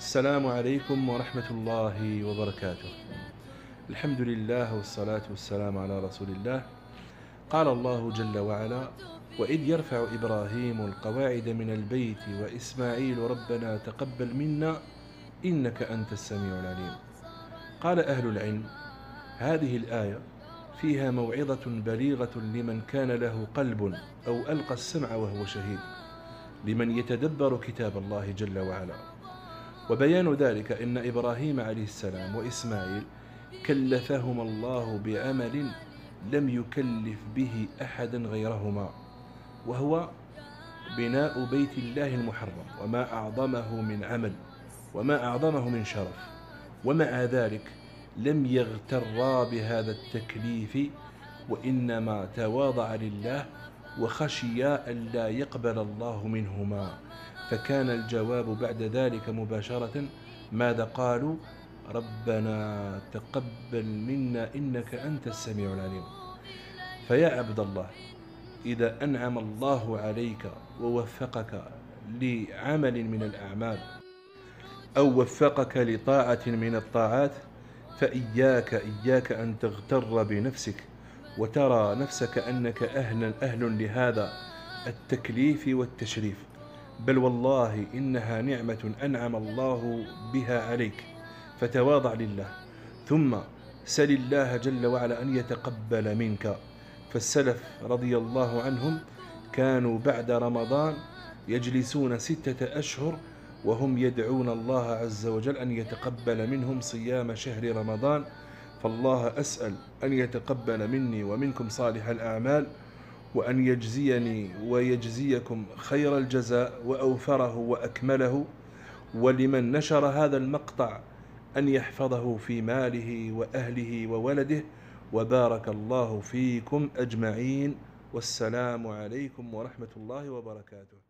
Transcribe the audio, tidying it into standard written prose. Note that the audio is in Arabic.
السلام عليكم ورحمة الله وبركاته. الحمد لله والصلاة والسلام على رسول الله. قال الله جل وعلا: وإذ يرفع إبراهيم القواعد من البيت وإسماعيل ربنا تقبل منا إنك أنت السميع العليم. قال أهل العلم: هذه الآية فيها موعظة بليغة لمن كان له قلب أو ألقى السمع وهو شهيد، لمن يتدبر كتاب الله جل وعلا. وبيان ذلك أن إبراهيم عليه السلام وإسماعيل كلفهما الله بعمل لم يكلف به أحدا غيرهما، وهو بناء بيت الله المحرم، وما أعظمه من عمل وما أعظمه من شرف. ومع ذلك لم يغترا بهذا التكليف، وإنما تواضع لله وخشي أن لا يقبل الله منهما، فكان الجواب بعد ذلك مباشرة ماذا قالوا؟ ربنا تقبل منا إنك أنت السميع العليم. فيا عبد الله، إذا أنعم الله عليك ووفقك لعمل من الأعمال أو وفقك لطاعة من الطاعات، فإياك أن تغتر بنفسك وترى نفسك أنك أهل لهذا التكليف والتشريف، بل والله إنها نعمة أنعم الله بها عليك، فتواضع لله، ثم سل الله جل وعلا أن يتقبل منك. فالسلف رضي الله عنهم كانوا بعد رمضان يجلسون 6 أشهر وهم يدعون الله عز وجل أن يتقبل منهم صيام شهر رمضان. فالله أسأل أن يتقبل مني ومنكم صالح الأعمال، وأن يجزيني ويجزيكم خير الجزاء وأوفره وأكمله. ولمن نشر هذا المقطع أن يحفظه في ماله وأهله وولده، وبارك الله فيكم أجمعين، والسلام عليكم ورحمة الله وبركاته.